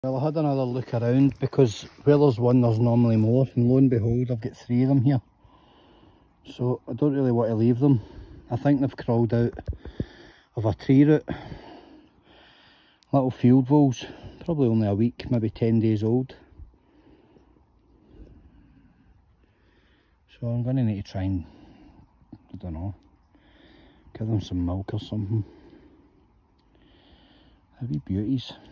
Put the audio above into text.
Well, I had another look around because where there's one there's normally more, and lo and behold I've got 3 of them here. So I don't really want to leave them. I think they've crawled out of a tree root. Little field voles, probably only a week, maybe 10 days old. So I'm going to need to try and, I don't know, give them some milk or something. They'll be beauties.